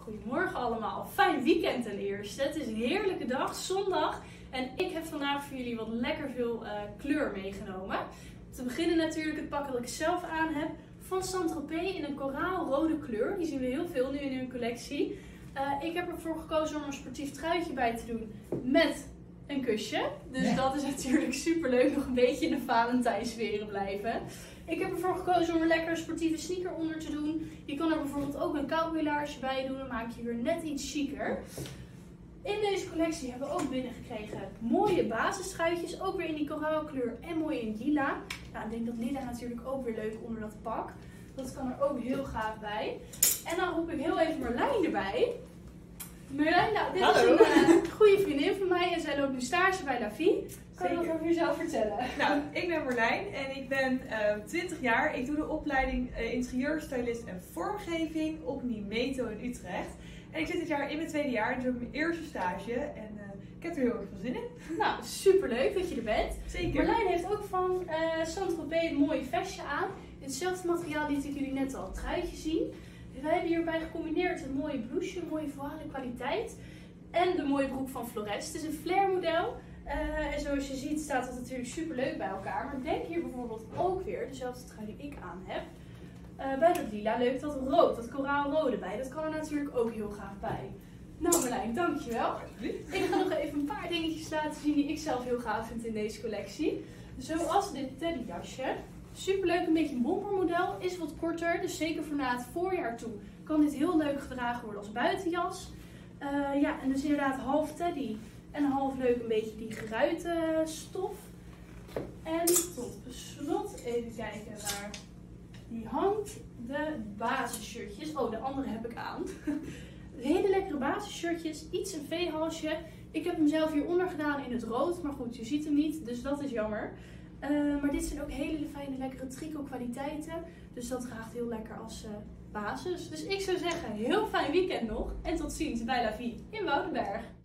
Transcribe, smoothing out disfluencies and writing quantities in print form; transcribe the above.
Goedemorgen allemaal, fijn weekend ten eerste. Het is een heerlijke dag, zondag. En ik heb vandaag voor jullie wat lekker veel kleur meegenomen. Te beginnen natuurlijk het pak dat ik zelf aan heb. Van Saint-Tropez in een koraalrode kleur. Die zien we heel veel nu in hun collectie. Ik heb ervoor gekozen om een sportief truitje bij te doen met een kusje. Dus dat is natuurlijk super leuk. Nog een beetje in de Valentijnsfeer blijven. Ik heb ervoor gekozen om er lekker een sportieve sneaker onder te doen. Je kan er bijvoorbeeld ook een cowboylaarsje bij doen. Dan maak je weer net iets chiquer. In deze collectie hebben we ook binnengekregen mooie basistruitjes. Ook weer in die koraalkleur en mooi in lila. Nou, ik denk dat lila natuurlijk ook weer leuk onder dat pak. Dat kan er ook heel gaaf bij. En dan roep ik heel even Marlijn erbij. Marlijn, nou, dit is een goede vriendin van mij en zij loopt nu stage bij La Vie. Kan je wat over jezelf vertellen? Nou, ik ben Marlijn en ik ben 20 jaar. Ik doe de opleiding interieurstylist en vormgeving op Nimeto in Utrecht. En ik zit dit jaar in mijn tweede jaar, dus ook mijn eerste stage. En ik heb er heel erg veel zin in. Nou, superleuk dat je er bent. Zeker. Marlijn heeft ook van Saint-Tropez een mooie vestje aan. In hetzelfde materiaal liet ik jullie net al het truitje zien. Wij hebben hierbij gecombineerd een mooie blouseje, een mooie voile kwaliteit. En de mooie broek van Flores. Het is een flare model. En zoals je ziet staat dat natuurlijk super leuk bij elkaar. Maar denk hier bijvoorbeeld ook weer, dezelfde trui die ik aan heb. Bij dat lila leuk dat rood, dat koraalrode bij. Dat kan er natuurlijk ook heel gaaf bij. Nou Marlijn, dankjewel. Ik ga nog even een paar dingetjes laten zien die ik zelf heel gaaf vind in deze collectie. Zoals dit teddyjasje. Superleuk, een beetje een bombermodel. Is wat korter, dus zeker voor na het voorjaar toe kan dit heel leuk gedragen worden als buitenjas. Ja, en dus inderdaad half teddy en half leuk een beetje die geruite stof. En tot slot even kijken waar die hangt. De basisshirtjes. Oh, de andere heb ik aan. Hele lekkere basisshirtjes. Iets een V-halsje. Ik heb hem zelf hieronder gedaan in het rood. Maar goed, je ziet hem niet. Dus dat is jammer. Maar dit zijn ook hele fijne, lekkere tricot kwaliteiten. Dus dat draagt heel lekker als basis. Dus ik zou zeggen, heel fijn weekend nog. En tot ziens bij La Vie in Woudenberg.